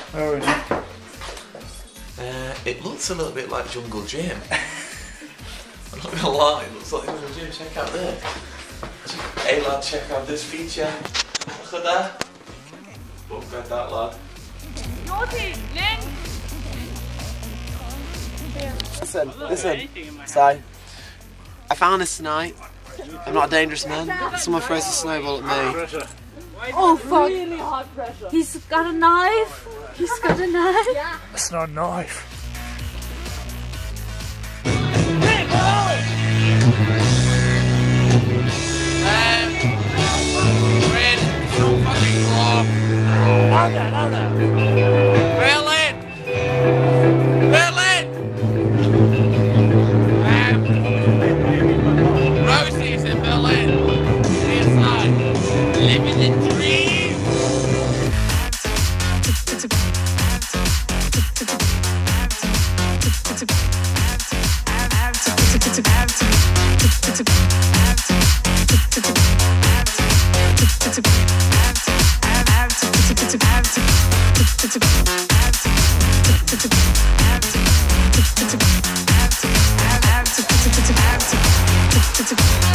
Where are we now? It looks a little bit like Jungle Gym. I'm not gonna lie, it looks like Jungle Gym. Check out there. Hey lad, check out this feature. Look at that. Look at that, lad. Listen. So, I found this tonight. I'm not a dangerous man. Someone throws a snowball at me. Oh fuck! He's got a knife. He's got a knife. It's not a knife. Rosie's in Berlin. It's like living the dream. It's